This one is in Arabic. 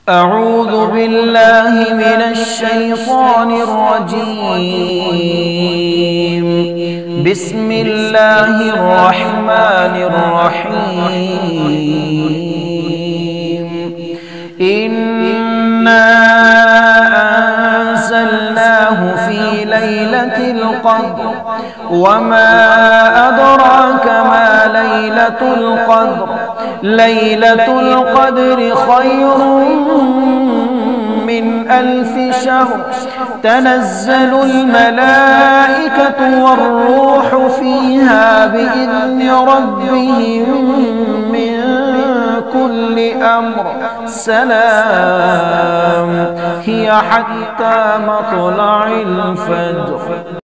أعوذ بالله من الشيطان الرجيم. بسم الله الرحمن الرحيم. إنا أنزلناه في ليلة القدر وما أدراك ما ليلة القدر. ليلة القدر خير من 1000 شهر. تنزل الملائكة والروح فيها بإذن ربهم من كل أمر. سلام هي حتى مطلع الفجر.